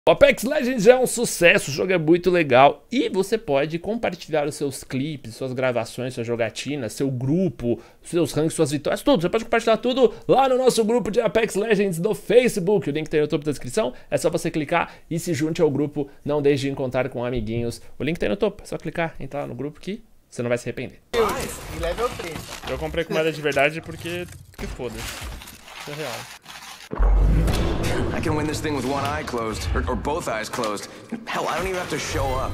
O Apex Legends é um sucesso, o jogo é muito legal e você pode compartilhar os seus clipes, suas gravações, suas jogatinas, seu grupo, seus ranks, suas vitórias, tudo. Você pode compartilhar tudo lá no nosso grupo de Apex Legends do Facebook. O link tá aí no topo da descrição, é só você clicar e se junte ao grupo. Não deixe de encontrar com amiguinhos. O link tá aí no topo, é só clicar, entrar lá no grupo que você não vai se arrepender. E level 30. Eu comprei com moeda de verdade porque foda-se. Isso é real. I can win this thing with one eye closed, or both eyes closed. Hell, I don't even have to show up.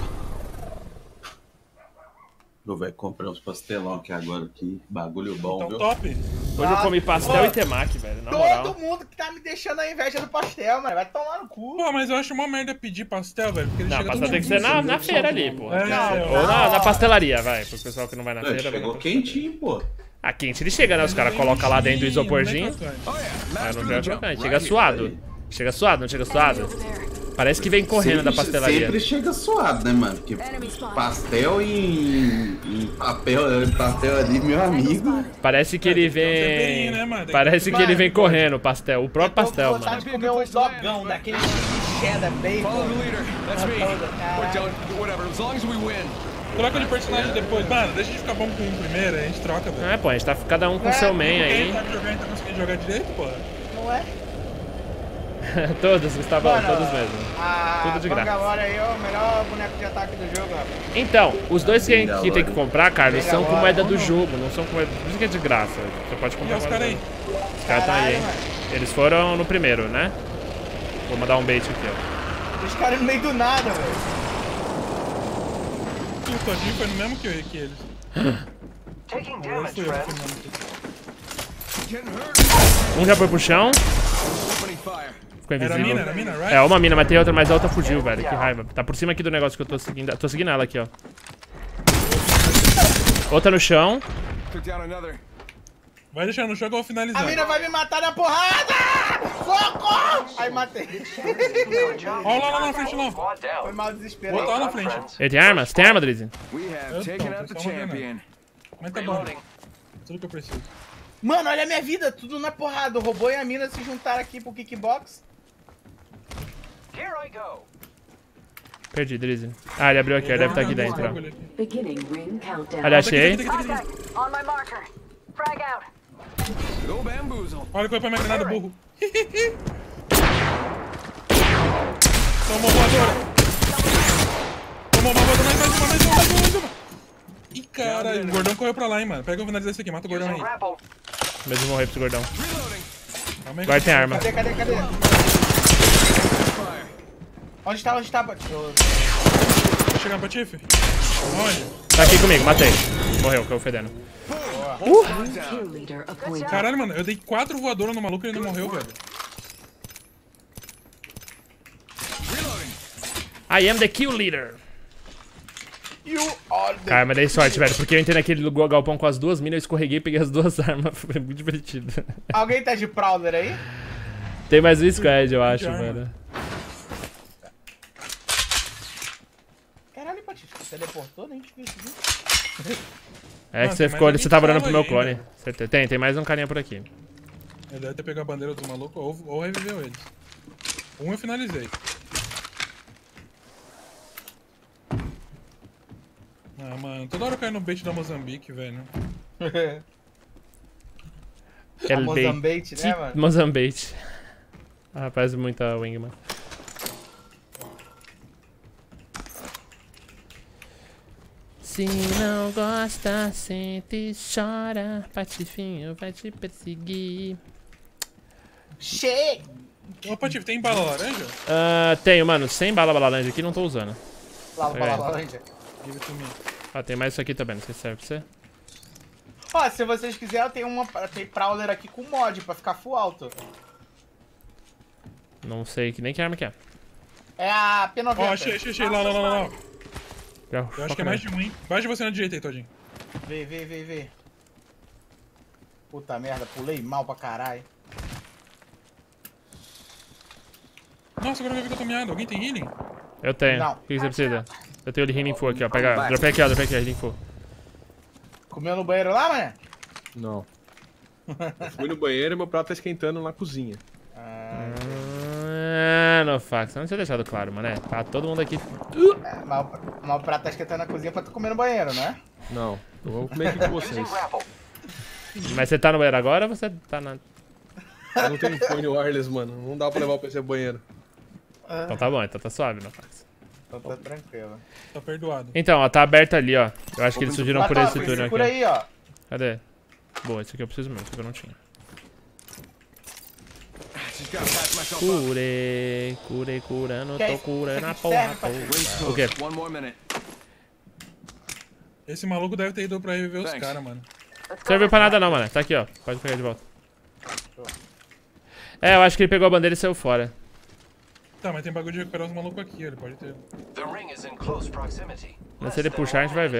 Eu vou comprar uns pastelão aqui agora, que bagulho bom, Então, viu? top. Hoje eu comi pastel e temaki, velho, na moral. Todo mundo que tá me deixando a inveja do pastel, mano. Vai tomar no cu. Pô, mas eu acho uma merda pedir pastel, velho. Porque ele Não, chega pastel todo tem que ser mundo. na feira ali, pô. É, Ou na pastelaria, vai. Pro pessoal que não vai na feira. vai Chegou na quentinho, pô. Ah, quente ele chega, né? Os caras colocam lá dentro do isoporzinho. Oh, Mas não chega crocante. Chega suado. Chega suado, não chega suado? Parece que vem correndo da pastelaria. Sempre chega suado, né, mano? Porque pastel em papel ali, meu amigo. Parece que ele temperinho, né, vem... mano? Parece que ele vem correndo, o pastel. O próprio pastel, Tô com vontade mano. de comer um dogão daquele de cheddar, bacon. Follow the leader. That's me. We're done. Whatever. As long as we win. Troca de personagem depois. Mano, deixa de ficar bom com um primeiro, a gente troca, velho. É, pô, a gente tá cada um com seu main Quem aí. sabe jogar, a gente tá conseguindo jogar direito, porra. Não é? Todos, Gustavo, Mano, todos mesmo. Tudo de graça. Bangalore aí é o melhor boneco de ataque do jogo, rapaz. Então, os dois que tem que comprar, Carlos, são com moeda do jogo, não são com moeda... Por isso que é de graça. Você pode E comprar os com caras moeda. aí? Os caras estão aí, hein? Mano. Eles foram no primeiro, né? Vou mandar um bait aqui, ó. Os caras no meio do nada, velho. E o Todinho foi no mesmo que eles. Agora fui eu que fui no mesmo que Um já foi pro chão. Opening fire. Ficou Era invisível. mina, right? É, uma mina, mas tem outra, mas a outra fugiu, velho. Que raiva. Tá por cima aqui do negócio que eu tô seguindo. Tô seguindo ela aqui, ó. Outra no chão. Took down another. Vai deixar no chão que eu vou finalizar. A mina vai me matar na porrada! Socorro! Aí matei. Olha lá na frente, lá. Foi mal desesperado. Bota lá na frente. Ele tem armas? Tem arma, Drizzy? We have taken out the champion. Mas tá bom. Tudo que eu preciso. Mano, olha a minha vida, tudo na porrada. O robô e a mina se juntaram aqui pro kickbox. Perdi, Drizzy. Ah, ele abriu aqui, ele deve estar aqui dentro, ó. Beginning ring countdown. Ali, achei. On my marker. Frag out. Go bamboozle. Olha que foi pra minha granada, burro. Tomou voadora. Tomou uma voadora, mais uma. Ih, caralho, o gordão correu pra lá, hein, mano. Pega o finalizar esse aqui, mata o gordão aí. Mesmo morrer pro esse gordão. Calma aí, Agora tem arma. Cadê? Onde tá? Tá chegando pra Tiff? Onde? Tá aqui comigo, matei. Morreu, caiu fedendo. Kill leader appointed. Caralho, mano, eu dei 4 voadoras no maluco e ele não morreu, velho. I am the kill leader. You are the... Cara, mas dei sorte, velho. Porque eu entrei naquele galpão com as duas minas, eu escorreguei e peguei as duas armas. Foi muito divertido. Alguém tá de Prowler aí? Tem mais um squad, eu acho, arma. mano. Caralho, Patife, você teleportou? Nem te vi isso aqui. É que Mano, você tem ficou, mais você tava olhando pro meu alguém clone. Certeza. Tem mais um carinha por aqui. Ele deve ter pegado a bandeira do maluco ou reviveu eles. Um eu finalizei. Ah, mano, toda hora eu caio no bait da Mozambique, velho. A Mozambique, né, mano? Mozambique. Ah, parece muita Wingman. Se não gosta, sente e chora. Patifinho vai te perseguir. Cheio! Ô, Patife, tem bala laranja? Ah, tenho, mano. 100 bala laranja aqui, não tô usando. Lá, laranja. Give it to me. Ah, tem mais isso aqui também, não sei se serve pra você. Ó, se vocês quiserem, tem Prowler aqui com mod pra ficar full alto. Não sei que nem que arma que é. É a P90. Ó, achei. Lá. Já, Eu acho que é mais de um, hein? Baixa de você na direita aí, Todinho. Vê. Puta merda, pulei mal pra caralho. Nossa, agora eu vi que eu tô miado. Alguém tem healing? Eu tenho. Não. O que você precisa? Eu tenho o healing full aqui, ó. Pega. Dropei aqui, healing full. Comeu no banheiro lá, mané? Não. Eu fui no banheiro e meu prato tá esquentando na cozinha. Ah, Ah, no fax. Não tinha deixado claro, mano. Tá todo mundo aqui. É, mas o prato tá esquentando na cozinha pra tu comer no banheiro, não é? Não, eu vou comer aqui com vocês. Mas você tá no banheiro agora ou você tá na... Eu não tenho fone wireless, mano. Não dá pra levar o PC pro banheiro. Então tá bom, então tá suave, no fax. Então tá tranquilo. Tá perdoado. Então, ó, tá aberto ali, ó. Eu acho que eles surgiram por esse túnel aqui. Por aí, ó. Cadê? Boa, esse aqui eu preciso mesmo, esse aqui eu não tinha. Just gotta patch myself up. Curando, tô Que curando a isso porra serve pra- toda. Rings O quê? closed. One more minute. Esse maluco deve ter ido pra reviver os Thanks. caras, mano. Serviu pra nada não, mano. Tá aqui, ó. Pode pegar de volta. É, eu acho que ele pegou a bandeira e saiu fora. Tá, mas tem bagulho de recuperar os malucos aqui, ele pode ter. The ring is in close proximity. Mas se ele puxar, a gente vai ver.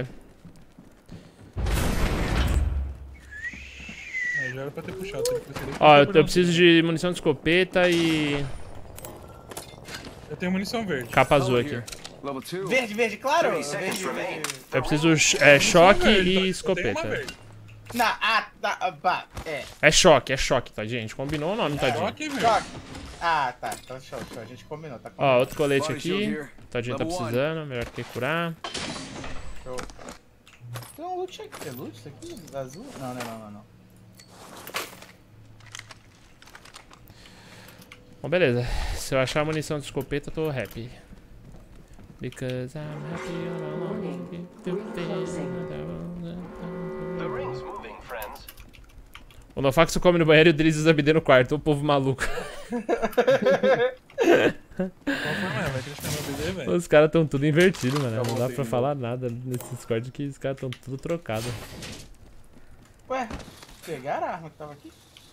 É, já era pra ter puxado. Se ele precisaria, Ó, puxou, eu preciso de munição de escopeta e... Eu tenho munição verde. capa azul Over aqui. here. Level 2. Verde, verde, claro. 30 seconds Verde, remain. verde. Eu preciso choque Verde, e eu tenho uma escopeta. verde. Não, tá, é. É choque, tá, gente? Combinou o nome, tadinho. Choque, velho. Choque. Ah, tá, então show, a gente combinou, tá combinado. Ó, outro colete Body shield aqui. here. Tadinho tá Level one. precisando, melhor que curar. Tem um loot aqui, tem loot isso aqui? Azul? Não. Bom, beleza. Se eu achar a munição de escopeta, eu tô happy. Because I'm happy. The ring's moving, friends. O Nofax come no banheiro e o Drizzy Zabidê no quarto. O povo maluco. Qual foi, mano? Vai acreditar no BD, velho? Os caras tão tudo invertido, mano. Não dá voltei pra de falar nada nesse Discord que os caras tão tudo trocados. Ué, pegaram a arma que tava aqui?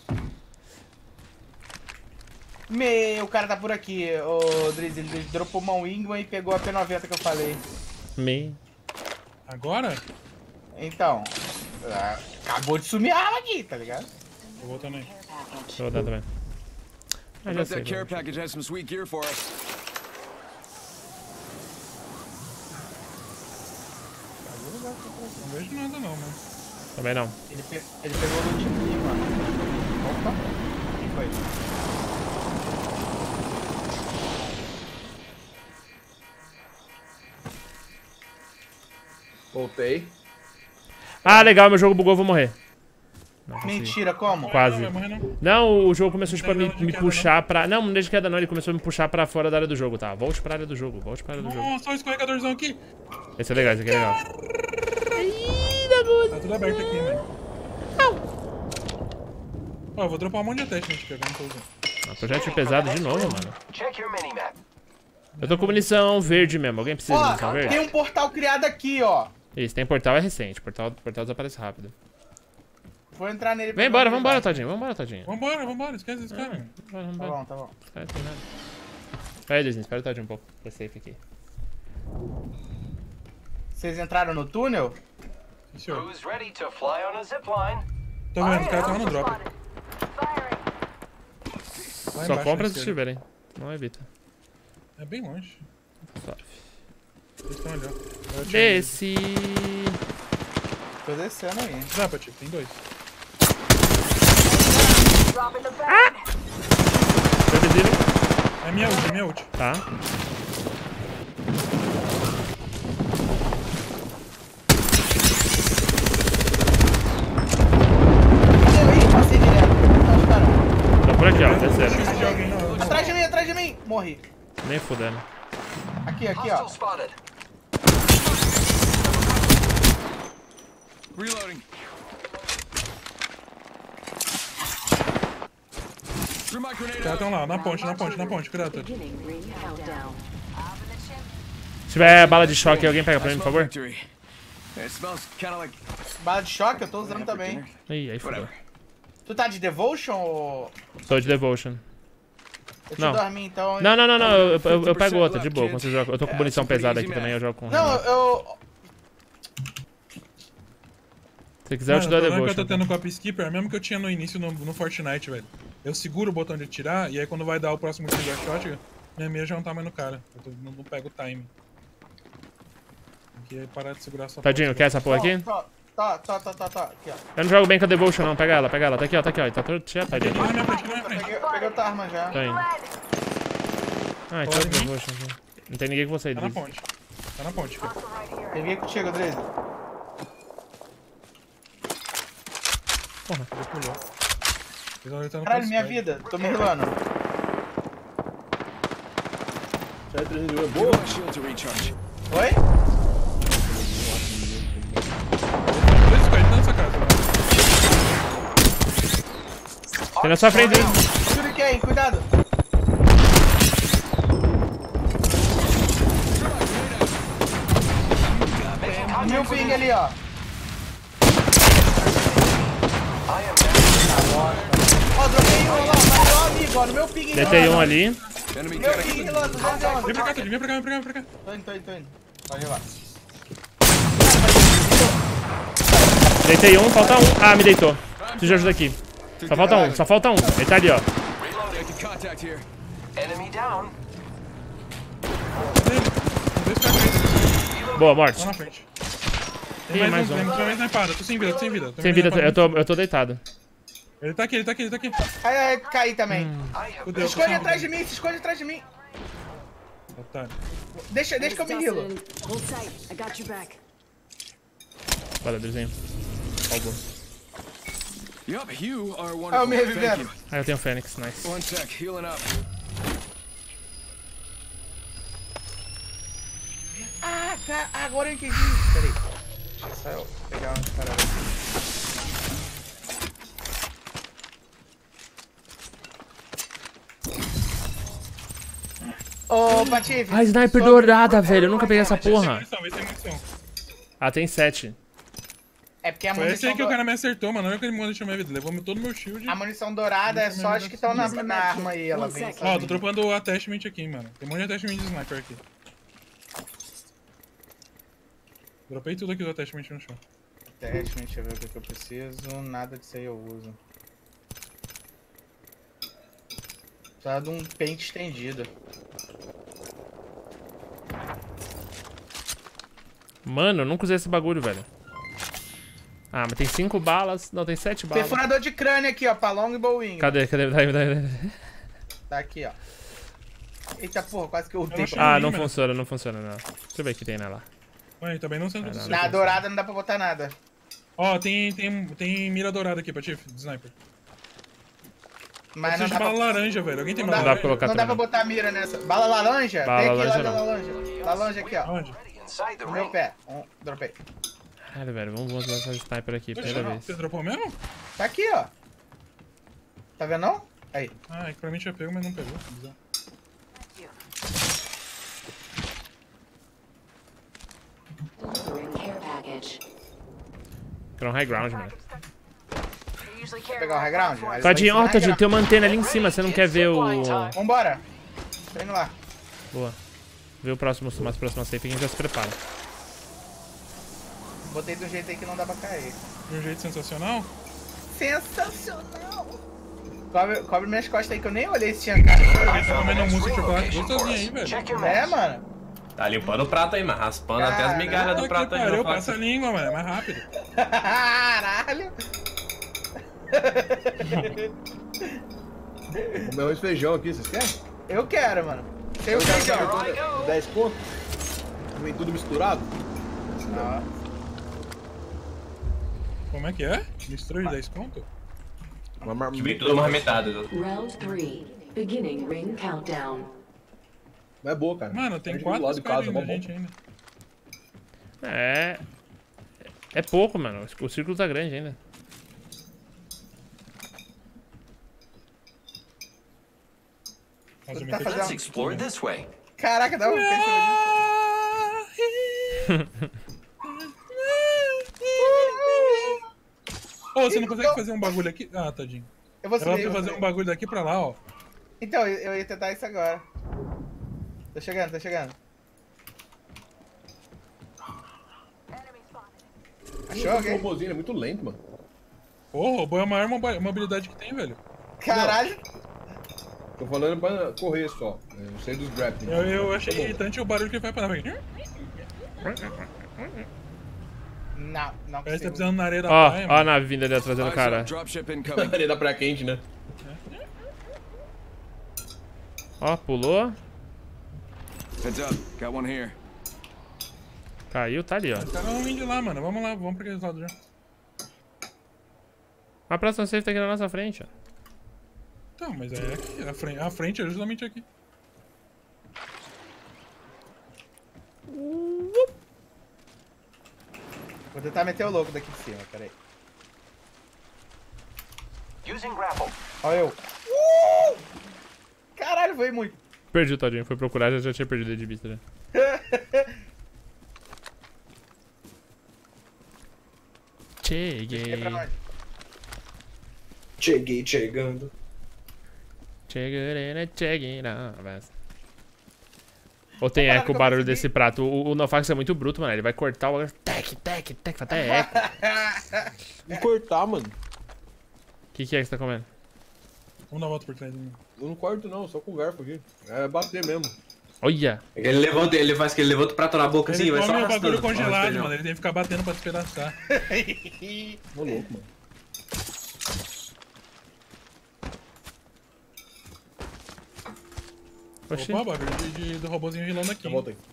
O cara tá por aqui, ô Drizzy, ele dropou uma Wingman e pegou a P90 que eu falei. Me. Agora? Então, acabou de sumir a arma aqui, tá ligado? Eu vou também. Deixa eu dar também. Ah, I já bet sei. that care mano. package has some sweet gear for us. Não vejo nada não, mano. Também não. Ele pegou o loot aqui, mano. Opa, o que foi? Voltei. Ah, legal, meu jogo bugou, vou morrer. Não consegui. Mentira, como? Quase. Não, vai morrer não. Não, o jogo começou tipo, a me Não tem nada de puxar pra... Não deixa queda não, ele começou a me puxar pra fora da área do jogo, tá? Volte pra área do jogo, volte pra área do jogo. Nossa, olha o escorregadorzão aqui. Esse é legal, esse aqui é legal. Tá tudo aberto aqui, mano. Ó, eu vou dropar um monte de attachment aqui, agora não tô usando. Ah, projétil pesado de novo, mano. Check your minimap. Eu tô com munição verde mesmo, alguém precisa de Ó, munição verde? tem um portal criado aqui, ó. Isso, tem portal, é recente, portal desaparece rápido. Vou entrar nele. Vem embora, vambora, Tadinho, vambora, Tadinho. Vambora, esquece esse cara. Vambora, Tá vambora. bom, tá bom. Espera, tem nada. Pera aí, Disney, espera o Tadinho um pouco, tá safe aqui. Vocês entraram no túnel? Sim, senhor. Who's ready to fly on a zipline? Tô vendo, os caras tão no drop. Lá Só embaixo, compra na se esquerda. estiverem, não evita. É bem longe. Suave. Eles estão ali, ó. Eu tinha- Desce. Tô descendo aí. Dá pra ti, tem dois. Foi visível? É minha ult, é minha ult. Tá. Ih, passei direto. Tá esperando. Tá por aqui, ó, desceram. Esqueci de alguém, não. Atrás de mim! Morri. Nem fudendo. Aqui, ó. Hostile spotted. Reloading. Threw my grenade Os caras out. tão lá, na ponte, cuidado, Todd. Beginning ring countdown. Se tiver bala de choque, alguém pega pra mim, por favor? Victory. It smells kind of like Bala de choque eu tô usando também. Ih, aí fudeu. whatever. Tu tá de Devotion ou... Tô de Devotion. Eu te Não. dou a mim, então... Não, eu pego outra, de boa. Quando você joga. Eu tô com munição pesada aqui também, eu jogo com Não, renda. eu... Se quiser, eu te dou a o problema que eu Devotion. tô tendo com a Peacekeeper é o mesmo que eu tinha no início no Fortnite, velho. Eu seguro o botão de atirar e aí quando vai dar o próximo tiro da shot, minha mira já não tá mais no cara. Não pego o time. Tem que parar de segurar só. Tadinho, quer essa porra aqui? Tá. Aqui, ó. Eu não jogo bem com a Devotion não, pega ela. Tá aqui, ó. Tá todo cheio, tadinho. Aqui na minha frente, aqui na minha frente. Peguei outra arma já. Tô indo. Ah, então eu vou. Não tem ninguém com você aí, Tá na Drizzy. ponte. Tá na ponte, cara. Tem ninguém contigo, Drizzy. Porra. Ele pulou. Ele tá no Caralho, minha crossfire. vida. Tô me healando. Sai 301 é boa? Give my shield to recharge. Oi? Dois squad nessa casa, mano. Tem na sua frente, Drizzy. Shuriken, cuidado. Meu ping ali, ó. Ó, dropei um lá, mas meu amigo, ó, no meu ping. Deitei um ali. Enemy Meu connected. ping, lá, 211. Vem pra cá, Tadinho. Vem pra cá, vem pra cá, vem pra cá. Tô indo. Pode ir lá. Deitei um, falta um. Ah, me deitou. Preciso de ajuda aqui. Só falta um. Ele tá ali, ó. Reloading. Contact here. Enemy down. Dois squad aí. Boa, morte. Lá na frente. Ih, Tem mais mais um. um. Tem mais snipada. Tô sem vida, tô sem vida. Sem vida, eu tô deitado. Ele tá aqui, ele tá aqui, ele tá aqui. Ai, caí também. Fudeu, Se esconde tô sem atrás de vida. mim, se esconde atrás de mim. Otário. Deixa que eu me healo. Hold tight. I got your back. Valeu, Drizinho. Ó, bom. Yup, you are Ah, eu wonderful. me Thank revivendo. you. Ah, eu tenho Fênix, nice. One sec, healing up. Ah, cara, agora eu entendi. Peraí. Deixa eu pegar uma parada. Ô, Patife. Ah, sniper dourada, velho. Eu nunca peguei essa porra. Esse tem munição. Ah, tem 7. É porque a Foi esse munição, aí que o cara me acertou, mano. Olha que ele deixou minha vida. Levou todo o meu shield. a munição dourada é só as que estão na arma aí. Ela vem. Ó, tô dropando o attachment aqui, mano. Tem um monte de attachment de sniper aqui. Dropei tudo aqui do attachment no chão. Teste, deixa eu ver o que eu preciso. Nada disso aí eu uso. Precisa de um pente estendido. Mano, eu nunca usei esse bagulho, velho. Ah, mas tem 5 balas. Não, tem 7 balas. Perfurador de crânio aqui, ó, pra long e bowing. Cadê? Daí. Tá aqui, ó. Eita porra, quase que eu ultei. Ah, não funciona, não. Deixa eu ver o que tem nela. Ué, também não sendo do Na dourada não dá pra botar nada. Ó, tem mira dourada aqui, Patife, de sniper. Mas Preciso não de dá bala pra... laranja, velho. Alguém tem Não bala dá laranja? pra colocar Não dá pra também. botar mira nessa. Bala laranja? Bala Tem aqui laranja lá da não. laranja. Laranja aqui, ó. Onde? Inside the No meu ring. pé. Dropei. Caralho, velho, vamos usar essa sniper aqui, primeira vez. Você dropou mesmo? Tá aqui, ó. Tá vendo não? Aí. Ah, é que pra mim tinha pego, mas não pegou. Bizarro. Delivering care package. Quero um high ground, mano. Vou pegar o high ground? Aí Tadinho, vai ó, ensinar Tadinho, high tem uma antena ali em cima, você não quer ver o... ground. Vambora. Tô indo lá. Boa. Vê o próximo, mais próximo safe que a gente já se prepara. Botei do jeito aí que não dá pra cair. De um jeito sensacional? Sensacional! Cobre minhas costas aí que eu nem olhei se tinha cara. Alguém tá comendo um mousse de chocolate gostosinho aí, velho. Check your É, map. mano. Tá limpando o prato aí, mas raspando até as migalhas Puta do que prato aí. pariu, não fala passa a língua, mano. É mais rápido. Caralho! Comer arroz e feijão aqui, vocês querem? Eu quero, mano. Tem o feijão. 10 conto? Vem tudo misturado? Como é que é? Mistura de 10 conto? Uma marmita. Vem tudo marmitado. Round 3. Beginning ring countdown. Mas é boa, cara. Mano, tem Pede do 4 lado de casa, squad bom, da bom. gente ainda. É pouco, mano. O círculo tá grande ainda. Nossa, eu me Tá fechei. fazendo- Let's explore this way. Caraca, dá um Ô, você não consegue fazer um bagulho aqui? Ah, tadinho. Eu vou Era subir. pra fazer um bagulho daqui pra lá, ó. Então, eu ia tentar isso agora. Tô chegando, tô chegando. Achou O alguém? robôzinho é muito lento, mano. Pô, o robô é a maior mobilidade que tem, velho. Caralho. Tô falando pra correr só. Eu sei dos grappling. Eu achei irritante o barulho que ele faz pra lá. Não, não Parece que tá consigo. pisando na areia da Ó, praia, ó a mano. nave vindo ali atrás do Eyes cara. up, dropship incoming. Areia da praia quente, né? Ó, pulou. Heads up, got one here. Caiu, tá ali, ó. Os caras vão vir de lá, mano. Vamos lá, vamos pra aquele lado já. A próxima safe tá aqui na nossa frente, ó. Então, mas é aqui. A frente é justamente aqui. Vou tentar meter o louco daqui de cima, peraí. Olha eu. Caralho, foi muito. Perdi o todinho, foi procurar, já tinha perdido ele de vista, né? Cheguei. Pra onde? Cheguei chegando. Cheguei. Ou tem eco o barulho desse prato. O Nofax é muito bruto, mano. Ele vai cortar o... Tec, até eco. Vou cortar, mano. O que é que você tá comendo? Vamos dar a volta por trás. Né? Eu não corto não, só com garfo aqui. É bater mesmo. Olha! Ele faz que ele levanta o prato na boca assim, Ele vai só come o arrastando. bagulho congelado, mano. Ele tem que ficar batendo pra despedaçar. Ô louco, mano. Oxi. Opa, bagulho do robôzinho rilando aqui. Volta aí.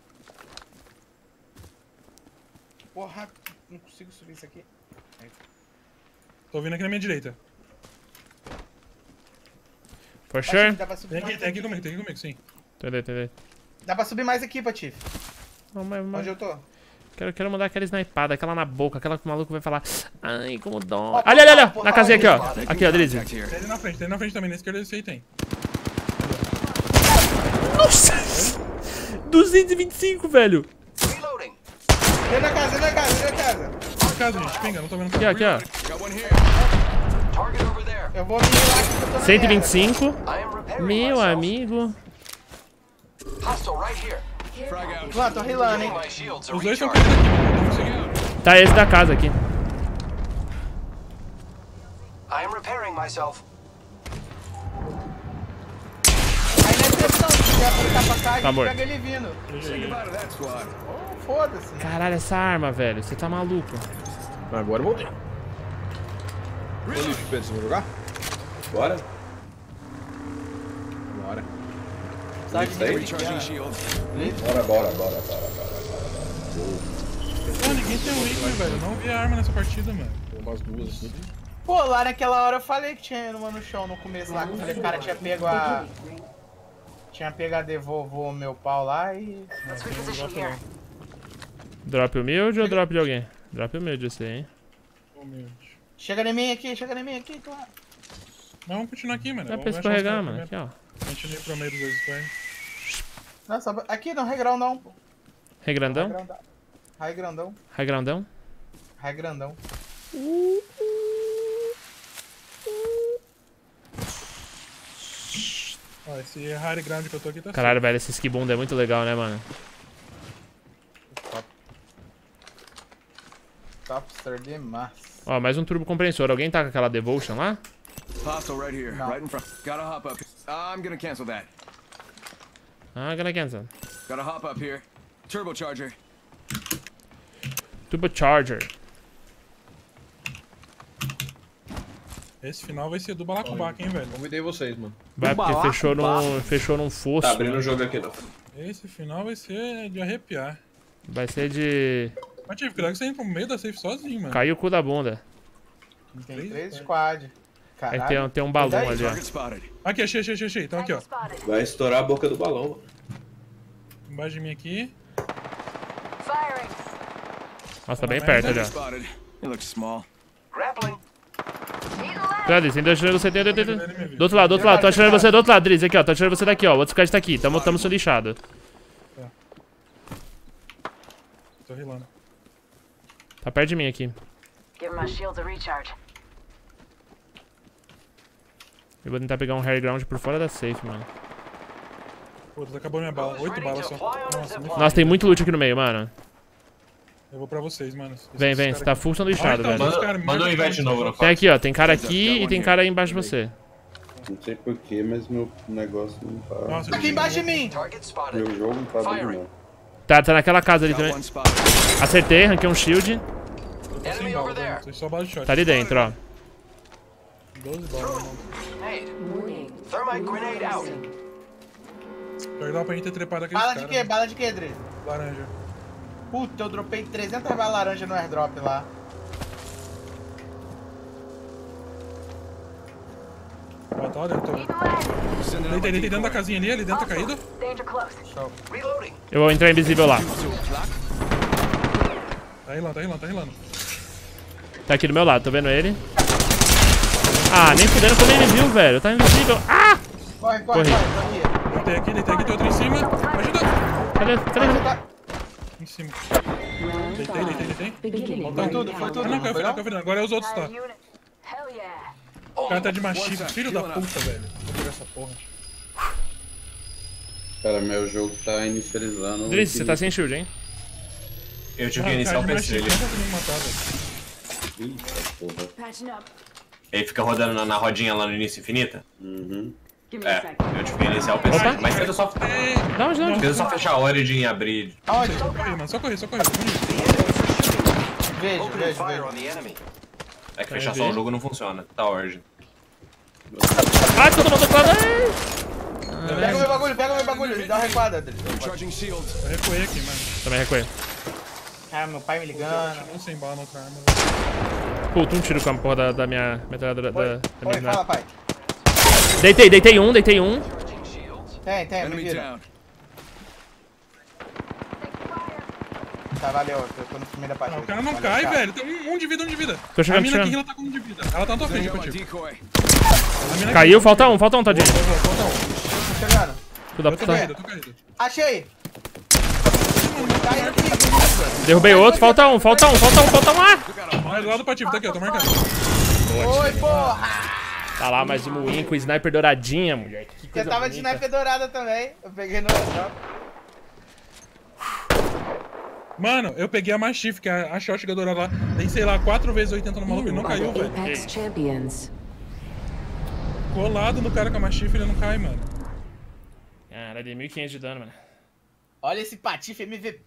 Porra, não consigo subir isso aqui. Tô vindo aqui na minha direita. For sure? Dá pra subir mais Tem aqui comigo, sim. Entendeu. Dá pra subir mais aqui, Patife. Não, mas... Onde eu tô? Quero mandar aquela snipada, aquela na boca, aquela que o maluco vai falar. Ai, como dó. Ó, Ali, porra, na casinha aqui, ó. Making Aqui, ó, Drizzy. contact here. Tem na frente também, na esquerda desse aí tem. Nossa! 225, velho. Reloading. Dentro da casa. Na casa, gente, pinga, não tô vendo. Aqui, ó. Got one here. Target over there. Eu vou me lá aqui que eu tô na 125. I am repairing Meu myself. amigo. Hostile right here. Frag out. guerra. Mano, tô rilando, hein. My shields are Os dois estão recharged. caindo aqui, mano. Vamos conseguir. Tá esse da casa aqui. I am repairing myself. Aí na exceção, se quiser apertar pra cá, a Tá gente morto. pega ele vindo. Say goodbye to that squad. Oh, foda-se. Caralho, essa arma, velho. Você tá maluco. Agora eu voltei. Ô, lixo, Pedro, você vai jogar? Bora. Bora. Sabe que tem Recharging shields. Bora. Pô, ninguém tem um item, velho. Eu não vi a arma nessa partida, mano. Tem umas duas assim. Pô, lá naquela hora eu falei que tinha uma no chão no começo lá. Que eu falei que o cara tinha pego a... Tinha pego a devolvou o meu pau lá e... Drop humilde ou drop de alguém? Drop humilde esse aí, hein? Humilde. Chega em mim aqui, claro. Mas vamos continuar aqui, mano. Dá pra Vamos achar os escorregar, caras mano. Aqui, primeiro. ó. A gente ir pro meio dos dois squares. Não, só... Aqui não, regrão não. Regrandão? Regrandão. Regrandão? Ó, esse high ground que eu tô aqui tá Caralho, velho, esse skibunda é muito legal, né, mano? Topster demais. Ó, mais um turbo compressor. Alguém tá com aquela devotion lá? Hostile right here, No. right in front. Gotta hop up. I'm gonna cancel that. Ah, gonna cancel. Gotta hop up here. Turbocharger. Turbocharger. Esse final vai ser do balacobaca, hein, velho. Convidei vocês, mano. Vai, porque fechou num fosso. Tá abrindo o jogo aqui, não. Esse final vai ser de arrepiar. Vai ser de... Mas tive cuidado que você entra pro meio da safe sozinho, mano. Caiu o cu da bunda. Tem 3 squad. É Caralho. que tem um balão Daí, ali, ó. Target spotted. Aqui, achei. Então aqui, ó. Vai estourar a boca do balão, mano. Embaixo de mim aqui. Nossa, tá bem perto ali, Target ó. spotted. It looks small. Grappling. Cadê? Tem dois atirando você. Do outro lado. Tô atirando você do outro lado, Driz. Aqui, ó. Tô atirando você daqui, ó. O outro squad tá aqui. Tamo sendo lixado. Tô rilando. Tá perto de mim aqui. Give my shields a recharge. Eu vou tentar pegar um high ground por fora da safe, mano. Pô, acabou minha bala. 8 balas só. Nossa, muito Nossa, tem muito loot aqui no meio, mano. Eu vou pra vocês, mano. Vem, você tá full sanduichado, Ah, então, velho. Manda um invite novo, não. Tem aqui, ó. Tem cara aqui e tem cara aí embaixo de você. Não sei porquê, mas meu negócio não tá. Nossa, Aqui embaixo de mim. Target spotted. Meu jogo não tá dando, não. Tá naquela casa ali Got também. one spotted. Acertei, ranquei um shield. Enemy sem over bala, there. velho. Tem só bala de shot. Tá ali dentro, ó. 12 balas, mano. Grenade. Warning. Thermite grenade out. Pior que dava pra gente ter trepado aqueles Bala caras. de quê? Bala de quê, Dre? Laranja. Puta, eu dropei 300 balas laranja no airdrop lá. Ó, tá lá dentro. Deitei dentro da casinha ali dentro tá caído. Danger close. Eu vou entrar invisível lá. Tá rilando. Tá aqui do meu lado, tô vendo ele. Ah, nem fudendo como ele me viu, velho. Tá invisível. Ah! Corre, Corri. corre. Deitei aqui, tem outro em cima. Ajuda! Cadê? Em cima. Deitei. Foi tudo, foi tudo. Ah, não, caiu o final. Agora é os outros, tá? Unit. Hell yeah. O cara tá de machismo. Filho da puta, velho. Vou pegar essa porra. Cara, meu jogo tá inicializando. Driz, você tá sem shield, hein? Eu tive que iniciar o PC ali. Eita, porra. Patching up. Ele fica rodando na rodinha lá no início infinita. Uhum. Give me a É, sec. eu tive que iniciar o PC. Opa. Mas tenta só, Dá onde? tenta só fechar a Origin e abrir. Aonde? Só correr. Vejo. É que fechar só o jogo não funciona. Tá Origin. Ah, todo mundo claro. Pega o meu bagulho. Dá uma recuada, Dre. Eu recuei aqui, mano. Também recuei. Cara, meu pai me ligando. Não sem bala na outra arma. Puta, um tiro com a porra da minha metralhadora. Da Oi, minha... fala, pai. Deitei um. Tem, me vira. Tá, valeu. Eu tô no primeiro da partida. O cara não Valeu, cai, tchau. velho. Tem um de vida. Tô A chegando, mina aqui, chegando. ela tá com um de vida. Ela tá na tua frente, contigo. Caiu, falta um, tadinho. Tô chegando. Tudo Eu tô tá. caído. Achei. Derrubei outro, falta um. Ah! Olha do lado do pativo, tá aqui, ó, tô marcando. Oi, porra. Tá lá mais um win com sniper douradinha, mulher. Que Eu coisa tava de bonita. sniper dourada também. Eu peguei no airdrop. Mano, eu peguei a Mastiff, que é a shotgun dourada lá. Dei, sei lá, 4 vezes 80 no maluco e não caiu, velho. Apex Champions. Colado no cara com a Mastiff, ele não cai, mano. Cara, dei 1.500 de dano, mano. Olha esse patife MVP.